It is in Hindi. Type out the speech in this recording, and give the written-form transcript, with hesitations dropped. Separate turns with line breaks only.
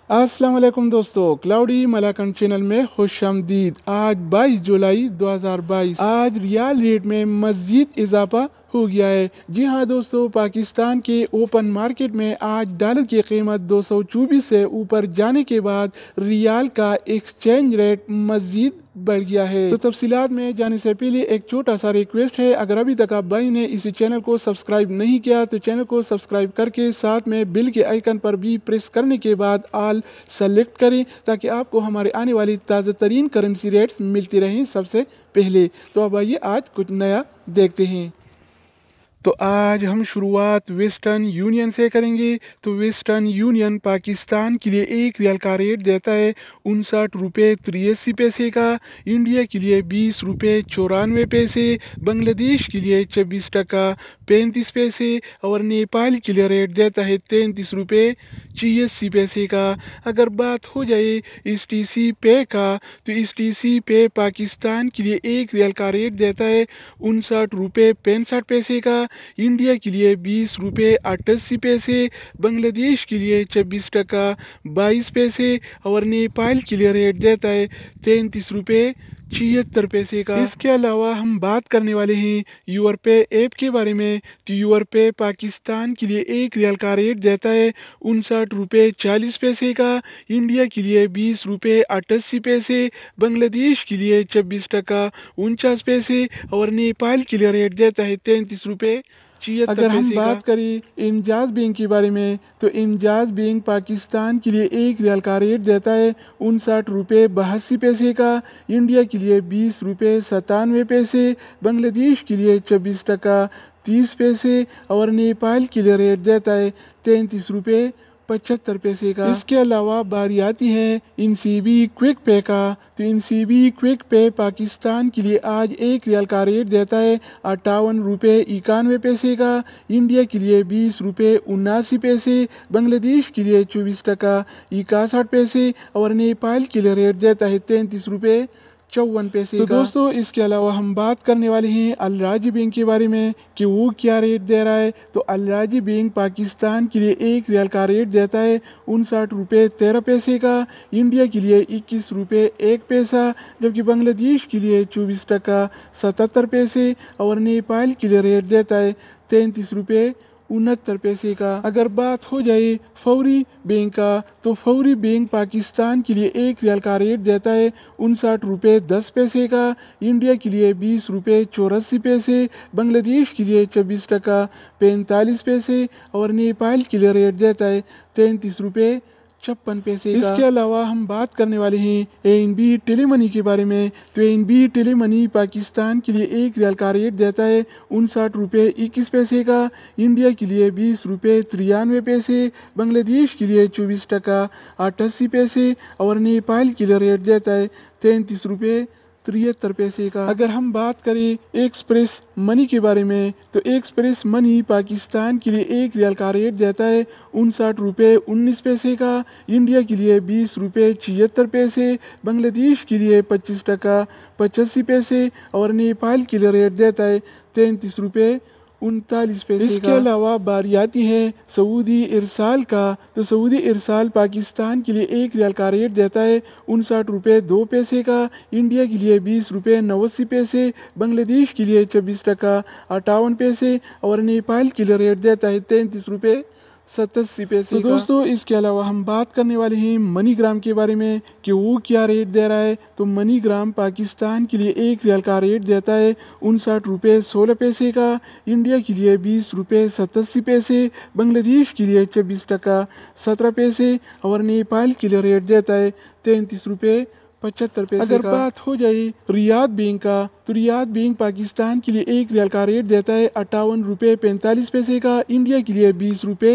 अस्सलाम वालेकुम दोस्तों, क्लाउडी मलाकंड चैनल में खुश आमदीद। आज 22 जुलाई 2022। आज रियाल रेट में मज़ीद इजाफा हो गया है। जी हाँ दोस्तों, पाकिस्तान के ओपन मार्केट में आज डॉलर की कीमत 224 से ऊपर जाने के बाद रियाल का एक्सचेंज रेट मज़ीद बढ़ गया है। तो तफसीलात में जाने से पहले एक छोटा सा रिक्वेस्ट है, अगर अभी तक आप भाई ने इसी चैनल को सब्सक्राइब नहीं किया तो चैनल को सब्सक्राइब करके साथ में बिल के आइकन पर भी प्रेस करने के बाद ऑल सेलेक्ट करें ताकि आपको हमारे आने वाली ताज़ा तरीन करेंसी रेट्स मिलती रहें सबसे पहले। तो अब आइए आज कुछ नया देखते हैं। तो आज हम शुरुआत वेस्टर्न यूनियन से करेंगे। तो वेस्टर्न यूनियन पाकिस्तान के लिए एक रियाल का रेट देता है 59 रुपये 83 पैसे का, इंडिया के लिए 20 रुपये 94 पैसे, बांग्लादेश के लिए 24 टका 35 पैसे और नेपाल के लिए रेट देता है 33 रुपये 86 पैसे का। अगर बात हो जाए STC पे का, तो STC पे पाकिस्तान के लिए एक रियाल का रेट देता है 59 रुपये 65 पैसे का, इंडिया के लिए 20 रुपये 88 पैसे, बांग्लादेश के लिए 24 टका 22 पैसे और नेपाल के लिए रेट देता है 33 रुपये 76 पैसे का। इसके अलावा हम बात करने वाले हैं यूरपे ऐप के बारे में। तो यूरपे पाकिस्तान के लिए एक रियाल का रेट देता है 59 रुपये 40 पैसे का, इंडिया के लिए 20 रुपये 88 पैसे, बांग्लादेश के लिए 24 टका 49 पैसे और नेपाल के लिए रेट देता है 33 रुपये 76 अगर हम बात करें इमजाज बैंक के बारे में, तो इमजाज बैंक पाकिस्तान के लिए एक रियाल का रेट देता है 59 रुपये 82 पैसे का, इंडिया के लिए 20 रुपये 97 पैसे, बांग्लादेश के लिए 24 टका 30 पैसे और नेपाल के लिए रेट देता है 33 रुपये 75 पैसे का। इसके अलावा बारी आती है इनसीबी क्विक पे का। तो इनसीबी क्विक पे पाकिस्तान के लिए आज एक रियाल का रेट देता है 58 रुपये 91 पैसे का, इंडिया के लिए 20 रुपये 79 पैसे, बांग्लादेश के लिए 24 टका 61 पैसे और नेपाल के लिए रेट देता है 33 रुपये 54 पैसे तो दोस्तों, इसके अलावा हम बात करने वाले हैं अल राजी बैंक के बारे में कि वो क्या रेट दे रहा है। तो अल राजी बैंक पाकिस्तान के लिए एक रियाल का रेट देता है 59 रुपये 13 पैसे का, इंडिया के लिए 21 रुपये 1 पैसा, जबकि बांग्लादेश के लिए 24 टका 77 पैसे और नेपाल के लिए रेट देता है 33 रुपये 69 पैसे का। अगर बात हो जाए फौरी बैंक का, तो फौरी बैंक पाकिस्तान के लिए एक रियाल का रेट देता है 59 रुपये 10 पैसे का, इंडिया के लिए 20 रुपये 84 पैसे, बांग्लादेश के लिए 24 टका 45 पैसे और नेपाल के लिए रेट देता है 33 रुपये 56 पैसे का। इसके अलावा हम बात करने वाले हैं ANB टेलीमनी के बारे में। तो ANB टेलीमनी पाकिस्तान के लिए एक रियाल का रेट देता है 59 रुपये 21 पैसे का, इंडिया के लिए 20 रुपये 93 पैसे, बांग्लादेश के लिए 24 टका 88 पैसे और नेपाल के लिए रेट देता है 33 रुपये 73 पैसे का। अगर हम बात करें एक्सप्रेस मनी के बारे में, तो एक्सप्रेस मनी पाकिस्तान के लिए एक रियाल का रेट देता है 59 रुपये 19 पैसे का, इंडिया के लिए 20 रुपये 76 पैसे, बांग्लादेश के लिए 25 टका 85 पैसे और नेपाल के लिए रेट देता है 33 रुपये 39 पैसे। इसके अलावा बारी आती है सऊदी इरसाल का। तो सऊदी इरसाल पाकिस्तान के लिए एक रियाल का रेट देता है 59 रुपये 2 पैसे का, इंडिया के लिए 20 रुपये 89 पैसे, बांग्लादेश के लिए 24 टका 58 पैसे और नेपाल के लिए रेट देता है 33 रुपये 87 पैसे। तो दोस्तों, इसके अलावा हम बात करने वाले हैं मनीग्राम के बारे में कि वो क्या रेट दे रहा है। तो मनीग्राम पाकिस्तान के लिए एक रियाल का रेट देता है 59 रुपये 16 पैसे का, इंडिया के लिए 20 रुपये 87 पैसे, बांग्लादेश के लिए 24 टका 17 पैसे और नेपाल के लिए रेट देता है 33 रुपये 75 पैसे। अगर बात हो जाए रियाद बैंक का, तो रियाद बैंक पाकिस्तान के लिए एक रियाल का रेट देता है 58 रुपये 45 पैसे का, इंडिया के लिए 20 रुपये